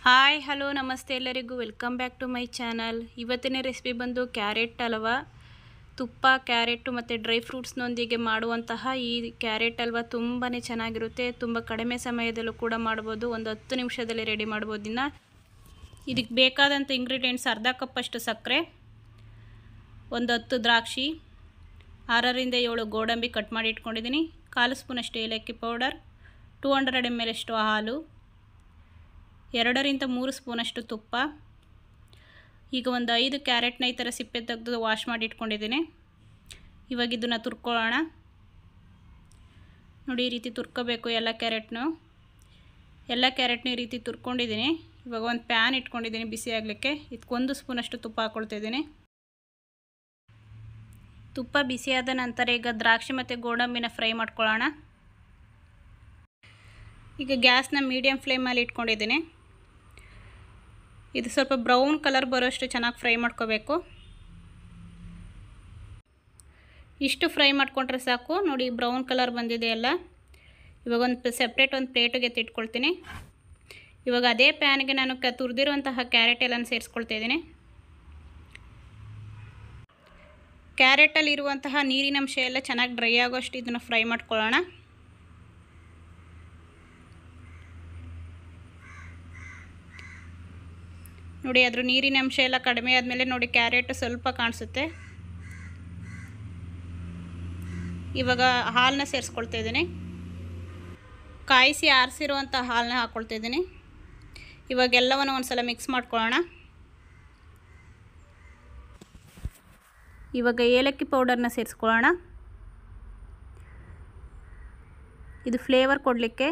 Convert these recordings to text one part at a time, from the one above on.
Hi hello ನಮಸ್ತೆ ಎಲ್ಲರಿಗೂ welcome back to my channel. ಇವತ್ತಿನ ರೆಸಿಪಿ ಬಂದು ಕ್ಯಾರೆಟ್ ಹಲ್ವಾ. ತುಪ್ಪ, ಕ್ಯಾರೆಟು ಮತ್ತು ಡ್ರೈ ಫ್ರೂಟ್ಸ್ನೊಂದಿಗೆ ಮಾಡುವಂತಹ ಈ ಕ್ಯಾರೆಟ್ ಹಲ್ವಾ ತುಂಬಾ ಚೆನ್ನಾಗಿರುತ್ತೆ. ತುಂಬ ಕಡಿಮೆ ಸಮಯದಲ್ಲೂ ಕೂಡ ಮಾಡ್ಬೋದು. ಒಂದು 10 ನಿಮಿಷದಲ್ಲಿ ರೆಡಿ ಮಾಡ್ಬೋದು. ಇದಕ್ಕೆ ಬೇಕಾದಂಥ ಇಂಗ್ರೀಡಿಯೆಂಟ್ಸ್: ಅರ್ಧ ಕಪ್ಪಷ್ಟು ಸಕ್ಕರೆ, ಒಂದು 10 ದ್ರಾಕ್ಷಿ, 6ರಿಂದ 7 ಗೋಡಂಬಿ ಕಟ್ ಮಾಡಿ ಇಟ್ಕೊಂಡಿದ್ದೀನಿ, 1/4 ಸ್ಪೂನಷ್ಟು ಏಲಕ್ಕಿ ಪೌಡರ್, 200 ml ಅಷ್ಟು ಹಾಲು, 2ರಿಂದ 3 ಸ್ಪೂನಷ್ಟು ತುಪ್ಪ. ಈಗ ಒಂದು 5 ಕ್ಯಾರೆಟ್ನ ಈ ಥರ ಸಿಪ್ಪೆ ತೆಗೆದು ವಾಶ್ ಮಾಡಿ ಇಟ್ಕೊಂಡಿದ್ದೀನಿ. ಇವಾಗ ಇದನ್ನು ತುರ್ಕೊಳ್ಳೋಣ. ನೋಡಿ, ಈ ರೀತಿ ತುರ್ಕೋಬೇಕು ಎಲ್ಲ ಕ್ಯಾರೆಟ್ನು ಈ ರೀತಿ ತುರ್ಕೊಂಡಿದ್ದೀನಿ. ಇವಾಗ ಒಂದು ಪ್ಯಾನ್ ಇಟ್ಕೊಂಡಿದ್ದೀನಿ ಬಿಸಿ ಆಗಲಿಕ್ಕೆ. ಇದಕ್ಕೆ 1 ಸ್ಪೂನಷ್ಟು ತುಪ್ಪ ಹಾಕ್ಕೊಳ್ತಿದ್ದೀನಿ. ತುಪ್ಪ ಬಿಸಿಯಾದ ನಂತರ ಈಗ ದ್ರಾಕ್ಷಿ ಮತ್ತು ಗೋಡಂಬಿನ ಫ್ರೈ ಮಾಡ್ಕೊಳ್ಳೋಣ. ಈಗ ಗ್ಯಾಸ್ನ ಮೀಡಿಯಮ್ ಫ್ಲೇಮಲ್ಲಿ ಇಟ್ಕೊಂಡಿದ್ದೀನಿ. ಇದು ಸ್ವಲ್ಪ ಬ್ರೌನ್ ಕಲರ್ ಬರೋಷ್ಟು ಚೆನ್ನಾಗಿ ಫ್ರೈ ಮಾಡ್ಕೋಬೇಕು. ಇಷ್ಟು ಫ್ರೈ ಮಾಡ್ಕೊಂಡ್ರೆ ಸಾಕು. ನೋಡಿ, ಬ್ರೌನ್ ಕಲರ್ ಬಂದಿದೆ ಎಲ್ಲ. ಇವಾಗ ಒಂದು ಪ್ಲೇಟಿಗೆ ಎತ್ತಿಟ್ಕೊಳ್ತೀನಿ. ಇವಾಗ ಅದೇ ಪ್ಯಾನ್ಗೆ ನಾನು ತುರಿದಿರುವಂತಹ ಕ್ಯಾರೆಟ್ ಎಲ್ಲನ ಸೇರಿಸ್ಕೊಳ್ತಿದ್ದೀನಿ. ಕ್ಯಾರೆಟಲ್ಲಿರುವಂತಹ ನೀರಿನಂಶ ಎಲ್ಲ ಚೆನ್ನಾಗಿ ಡ್ರೈ ಆಗೋಷ್ಟು ಇದನ್ನು ಫ್ರೈ ಮಾಡ್ಕೊಳ್ಳೋಣ. ನೋಡಿ, ಅದ್ರ ನೀರಿನ ಅಂಶ ಎಲ್ಲ ಕಡಿಮೆ ಆದಮೇಲೆ ನೋಡಿ ಕ್ಯಾರೆಟ್ ಸ್ವಲ್ಪ ಕಾಣಿಸುತ್ತೆ. ಇವಾಗ ಹಾಲನ್ನ ಸೇರಿಸ್ಕೊಳ್ತಾ ಇದ್ದೀನಿ. ಕಾಯಿಸಿ ಆರಿಸಿರುವಂಥ ಹಾಲನ್ನ ಹಾಕ್ಕೊಳ್ತಾ ಇದ್ದೀನಿ. ಇವಾಗ ಎಲ್ಲವನ್ನು ಒಂದು ಸಲ ಮಿಕ್ಸ್ ಮಾಡ್ಕೊಳ್ಳೋಣ. ಇವಾಗ ಏಲಕ್ಕಿ ಪೌಡರ್ನ ಸೇರಿಸ್ಕೊಳ್ಳೋಣ. ಇದು ಫ್ಲೇವರ್ ಕೊಡಲಿಕ್ಕೆ.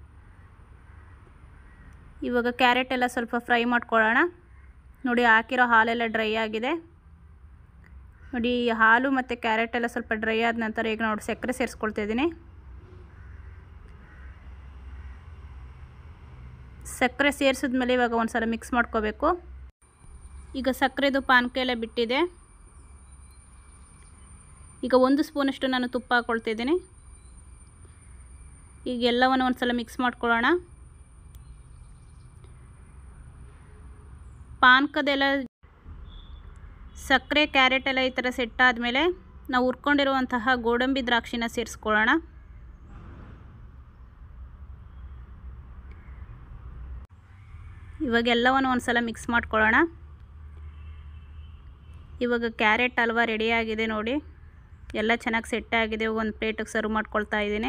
ಇವಾಗ ಕ್ಯಾರೆಟ್ ಎಲ್ಲ ಸ್ವಲ್ಪ ಫ್ರೈ ಮಾಡ್ಕೊಳ್ಳೋಣ. ನೋಡಿ, ಹಾಕಿರೋ ಹಾಲೆಲ್ಲ ಡ್ರೈ ಆಗಿದೆ. ನೋಡಿ, ಹಾಲು ಮತ್ತು ಕ್ಯಾರೆಟ್ ಎಲ್ಲ ಸ್ವಲ್ಪ ಡ್ರೈ ಆದ ನಂತರ ಈಗ ನೋಡಿ ಸಕ್ಕರೆ ಸೇರಿಸ್ಕೊಳ್ತಾ ಇದ್ದೀನಿ. ಸಕ್ಕರೆ ಸೇರಿಸಿದ್ಮೇಲೆ ಇವಾಗ ಒಂದು ಸಲ ಮಿಕ್ಸ್ ಮಾಡ್ಕೋಬೇಕು. ಈಗ ಸಕ್ಕರೆದು ಪಾನಕ ಎಲ್ಲ ಬಿಟ್ಟಿದೆ. ಈಗ 1 ಸ್ಪೂನಷ್ಟು ನಾನು ತುಪ್ಪ ಹಾಕ್ಕೊಳ್ತಾ ಇದ್ದೀನಿ. ಈಗ ಎಲ್ಲವನ್ನು ಒಂದು ಸಲ ಮಿಕ್ಸ್ ಮಾಡ್ಕೊಳ್ಳೋಣ. ಪಾನಕದೆಲ್ಲ ಸಕ್ಕರೆ ಕ್ಯಾರೆಟ್ ಎಲ್ಲ ಈ ಥರ ಸೆಟ್ ಆದಮೇಲೆ ನಾವು ಹುರ್ಕೊಂಡಿರುವಂತಹ ಗೋಡಂಬಿ ದ್ರಾಕ್ಷಿನ ಸೇರಿಸ್ಕೊಳ್ಳೋಣ. ಇವಾಗ ಎಲ್ಲವನ್ನು ಒಂದು ಸಲ ಮಿಕ್ಸ್ ಮಾಡ್ಕೊಳ್ಳೋಣ. ಇವಾಗ ಕ್ಯಾರೆಟ್ ಹಲ್ವಾ ರೆಡಿಯಾಗಿದೆ. ನೋಡಿ, ಎಲ್ಲ ಚೆನ್ನಾಗಿ ಸೆಟ್ ಆಗಿದೆ. ಒಂದು ಪ್ಲೇಟಿಗೆ ಸರ್ವ್ ಮಾಡ್ಕೊಳ್ತಾ ಇದ್ದೀನಿ.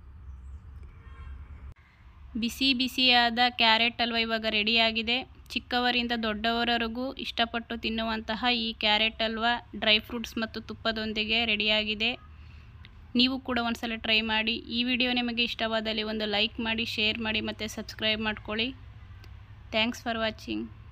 ಬಿಸಿ ಬಿಸಿಯಾದ ಕ್ಯಾರೆಟ್ ಹಲ್ವಾ ಇವಾಗ ರೆಡಿಯಾಗಿದೆ. ಚಿಕ್ಕವರಿಂದ ದೊಡ್ಡವರವರೆಗೂ ಇಷ್ಟಪಟ್ಟು ತಿನ್ನುವಂತಹ ಈ ಕ್ಯಾರೆಟ್ ಹಲ್ವಾ ಡ್ರೈ ಫ್ರೂಟ್ಸ್ ಮತ್ತು ತುಪ್ಪದೊಂದಿಗೆ ರೆಡಿಯಾಗಿದೆ. ನೀವು ಕೂಡ ಒಂದು ಸಲ ಟ್ರೈ ಮಾಡಿ. ಈ ವಿಡಿಯೋ ನಿಮಗೆ ಇಷ್ಟವಾದಲ್ಲಿ ಒಂದು ಲೈಕ್ ಮಾಡಿ, ಶೇರ್ ಮಾಡಿ ಮತ್ತು ಸಬ್ಸ್ಕ್ರೈಬ್ ಮಾಡ್ಕೊಳ್ಳಿ. Thanks for watching.